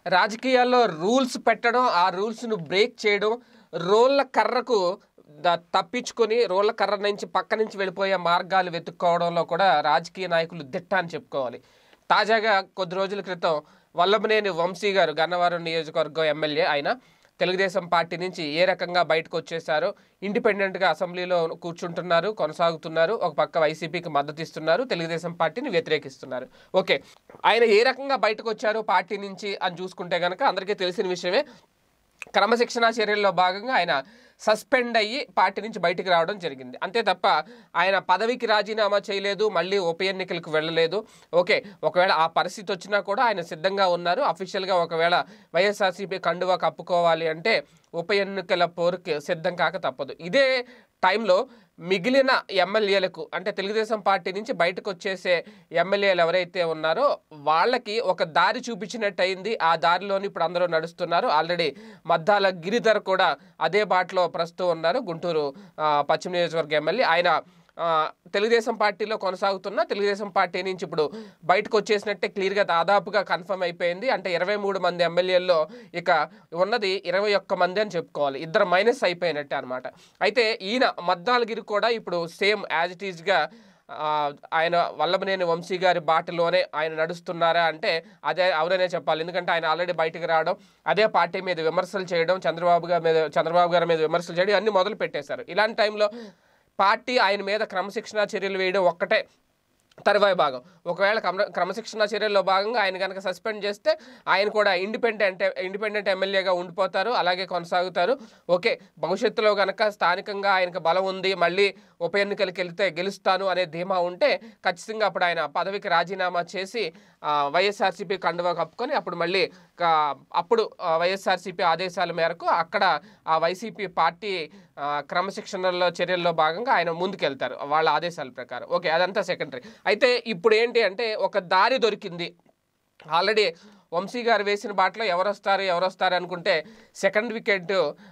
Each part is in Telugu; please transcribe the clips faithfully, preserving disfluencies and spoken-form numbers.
రాజకీయాల్లో రూల్స్ పెట్టడం, ఆ రూల్స్ను బ్రేక్ చేయడం, రోళ్ళ కర్రకు తప్పించుకొని రోళ్ళ కర్ర నుంచి పక్క నుంచి వెళ్ళిపోయే మార్గాలు వెతుక్కోవడంలో కూడా రాజకీయ నాయకులు దిట్ట అని చెప్పుకోవాలి. తాజాగా కొద్ది రోజుల క్రితం వల్లభనేని వంశీ గారు గన్నవరం నియోజకవర్గం ఎమ్మెల్యే, ఆయన తెలుగుదేశం పార్టీ నుంచి ఏ రకంగా బయటకు వచ్చేసారో, ఇండిపెండెంట్గా అసెంబ్లీలో కూర్చుంటున్నారు, కొనసాగుతున్నారు, ఒక పక్క వైసీపీకి మద్దతు ఇస్తున్నారు, తెలుగుదేశం పార్టీని వ్యతిరేకిస్తున్నారు. ఓకే, ఆయన ఏ రకంగా బయటకు వచ్చారో పార్టీ నుంచి అని చూసుకుంటే కనుక అందరికీ తెలిసిన విషయమే. క్రమశిక్షణా చర్యల్లో భాగంగా ఆయన సస్పెండ్ అయ్యి పార్టీ నుంచి బయటికి రావడం జరిగింది. అంతే తప్ప ఆయన పదవికి రాజీనామా చేయలేదు, మళ్ళీ ఉప ఎన్నికలకు వెళ్ళలేదు. ఓకే, ఒకవేళ ఆ పరిస్థితి వచ్చినా కూడా ఆయన సిద్ధంగా ఉన్నారు. అఫీషియల్గా ఒకవేళ వైఎస్ఆర్సీపీ కండువా కప్పుకోవాలి అంటే ఉప ఎన్నికల పోరుకి సిద్ధం కాక తప్పదు. ఇదే టైంలో మిగిలిన ఎమ్మెల్యేలకు, అంటే తెలుగుదేశం పార్టీ నుంచి బయటకు వచ్చేసే ఎమ్మెల్యేలు ఎవరైతే ఉన్నారో వాళ్ళకి ఒక దారి చూపించినట్టు అయింది. ఆ దారిలోని ఇప్పుడు అందరూ నడుస్తున్నారు. ఆల్రెడీ మద్దాల గిరిధర్ కూడా అదే బాటలో ప్రస్తుతం ఉన్నారు, గుంటూరు పశ్చిమ నియోజకవర్గ ఎమ్మెల్యే. ఆయన తెలుగుదేశం పార్టీలో కొనసాగుతున్న, తెలుగుదేశం పార్టీ నుంచి ఇప్పుడు బయటకు వచ్చేసినట్టే క్లియర్గా దాదాపుగా కన్ఫర్మ్ అయిపోయింది. అంటే ఇరవై మూడు మంది ఎమ్మెల్యేల్లో ఇక ఉన్నది ఇరవై ఒక్క మంది అని చెప్పుకోవాలి, ఇద్దరు మైనస్ అయిపోయినట్టే అనమాట. అయితే ఈయన మద్దాలగిరి కూడా ఇప్పుడు సేమ్ యాజ్ ఇట్ ఈజ్గా ఆయన వల్లభనేని వంశీ గారి బాటలోనే ఆయన నడుస్తున్నారా అంటే అదే అవుననే చెప్పాలి. ఎందుకంటే ఆయన ఆల్రెడీ బయటకు రావడం, అదే పార్టీ మీద విమర్శలు చేయడం, చంద్రబాబు గారి మీద చంద్రబాబు గారి మీద విమర్శలు చేయడం అన్నీ మొదలు పెట్టేశారు. ఇలాంటి టైంలో పార్టీ ఆయన మీద క్రమశిక్షణా చర్యలు వేయడం ఒక్కటే తరువాయి భాగం. ఒకవేళ క్రమ క్రమశిక్షణా చర్యల్లో భాగంగా ఆయన కనుక సస్పెండ్ చేస్తే ఆయన కూడా ఇండిపెండెంట్ ఇండిపెండెంట్ ఎమ్మెల్యేగా ఉండిపోతారు, అలాగే కొనసాగుతారు. ఓకే, భవిష్యత్తులో కనుక స్థానికంగా ఆయనకు బలం ఉంది, మళ్ళీ ఉప ఎన్నికలకు వెళ్తే గెలుస్తాను అనే ధీమా ఉంటే ఖచ్చితంగా అప్పుడు ఆయన పదవికి రాజీనామా చేసి వైఎస్ఆర్సీపీ కండువా కప్పుకొని అప్పుడు మళ్ళీ అప్పుడు వైఎస్ఆర్సీపీ ఆదేశాల మేరకు అక్కడ ఆ వైసీపీ పార్టీ క్రమశిక్షణలో చర్యల్లో భాగంగా ఆయన ముందుకెళ్తారు వాళ్ళ ఆదేశాల ప్రకారం. ఓకే, అదంతా సెకండరీ. అయితే ఇప్పుడు ఏంటి అంటే ఒక దారి దొరికింది. ఆల్రెడీ వంశీ గారు వేసిన బాటలో ఎవరు వస్తారు ఎవరు వస్తారు అనుకుంటే సెకండ్ వికెట్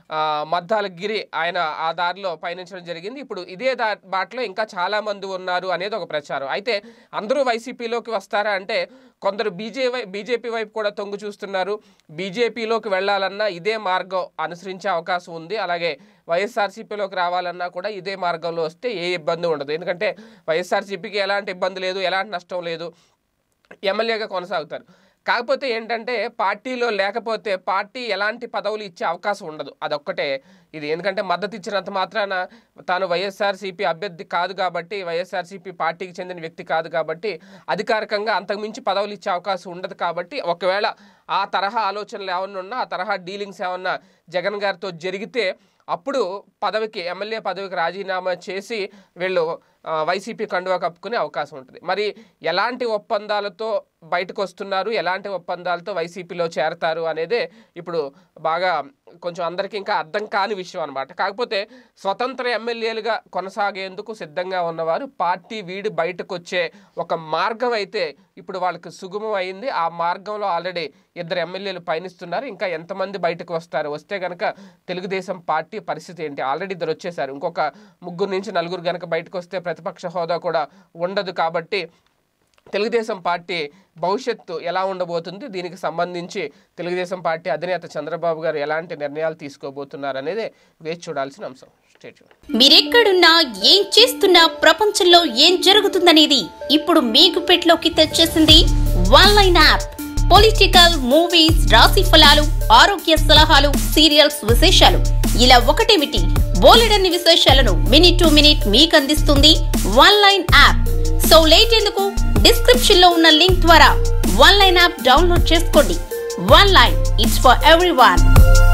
మద్దాల గిరి ఆయన ఆ దారిలో పయనించడం జరిగింది. ఇప్పుడు ఇదే దా బాటలో ఇంకా చాలామంది ఉన్నారు అనేది ఒక ప్రచారం. అయితే అందరూ వైసీపీలోకి వస్తారా అంటే కొందరు బీజే బీజేపీ వైపు కూడా తొంగు చూస్తున్నారు. బీజేపీలోకి వెళ్ళాలన్నా ఇదే మార్గం అనుసరించే అవకాశం ఉంది. అలాగే వైఎస్ఆర్సీపీలోకి రావాలన్నా కూడా ఇదే మార్గంలో వస్తే ఏ ఇబ్బంది ఉండదు. ఎందుకంటే వైఎస్ఆర్సీపీకి ఎలాంటి ఇబ్బంది లేదు, ఎలాంటి నష్టం లేదు, ఎమ్మెల్యేగా కొనసాగుతారు. కాకపోతే ఏంటంటే పార్టీలో లేకపోతే పార్టీ ఎలాంటి పదవులు ఇచ్చే అవకాశం ఉండదు, అదొక్కటే ఇది. ఎందుకంటే మద్దతు ఇచ్చినంత మాత్రాన తాను వైఎస్ఆర్సీపీ అభ్యర్థి కాదు కాబట్టి, వైఎస్ఆర్సీపీ పార్టీకి చెందిన వ్యక్తి కాదు కాబట్టి అధికారికంగా అంతకుమించి పదవులు ఇచ్చే అవకాశం ఉండదు. కాబట్టి ఒకవేళ ఆ తరహా ఆలోచనలు ఏమన్నా ఉన్నా, ఆ తరహా డీలింగ్స్ ఏమన్నా జగన్ గారితో జరిగితే అప్పుడు పదవికి ఎమ్మెల్యే పదవికి రాజీనామా చేసి వీళ్ళు వైసీపీ కండువా కప్పుకునే అవకాశం ఉంటుంది. మరి ఎలాంటి ఒప్పందాలతో బయటకు వస్తున్నారు, ఎలాంటి ఒప్పందాలతో వైసీపీలో చేరతారు అనేదే ఇప్పుడు బాగా కొంచెం అందరికీ ఇంకా అర్థం కాని విషయం అనమాట. కాకపోతే స్వతంత్ర ఎమ్మెల్యేలుగా కొనసాగేందుకు సిద్ధంగా ఉన్నవారు పార్టీ వీడి బయటకు వచ్చే ఒక మార్గం అయితే ఇప్పుడు వాళ్ళకి సుగమం అయింది. ఆ మార్గంలో ఆల్రెడీ ఇద్దరు ఎమ్మెల్యేలు పయనిస్తున్నారు. ఇంకా ఎంతమంది బయటకు వస్తారు, వస్తే కనుక తెలుగుదేశం పార్టీ పరిస్థితి ఏంటి? ఆల్రెడీ ఇద్దరు వచ్చేసారు, ఇంకొక ముగ్గురు నుంచి నలుగురు కనుక బయటకు వస్తే ప్రతిపక్ష హోదా కూడా ఉండదు. కాబట్టి తెలుగుదేశం పార్టీ భవిష్యత్తు ఎలా ఉండబోతుంది, దీనికి సంబంధించి తెలుగుదేశం పార్టీ అధినేత చంద్రబాబు గారు ఎలాంటి నిర్ణయాలు తీసుకోబోతున్నారు అనేది వేచి చూడాల్సిన అంశం. మీరెక్కడున్నా ఏం చేస్తున్నా ప్రపంచంలో ఏం జరుగుతుందనేది ఇప్పుడు మీకు పెట్లోకి తెచ్చేసింది one line app. Political, movies, రాశి ఫలాలు, ఆరోగ్య సలహాలు, సీరియల్స్ విశేషాలు ఇలా ఒకటేమిటి బోలెడన్ని విశేషాలను మినిట్ టు మినిట్ మీకు అందిస్తుంది one line app. So late ఎందుకు, డిస్క్రిప్షన్ లో ఉన్న లింక్ ద్వారా వన్ లైన్ యాప్ డౌన్లోడ్ చేసుకోండి. One line, it's for everyone.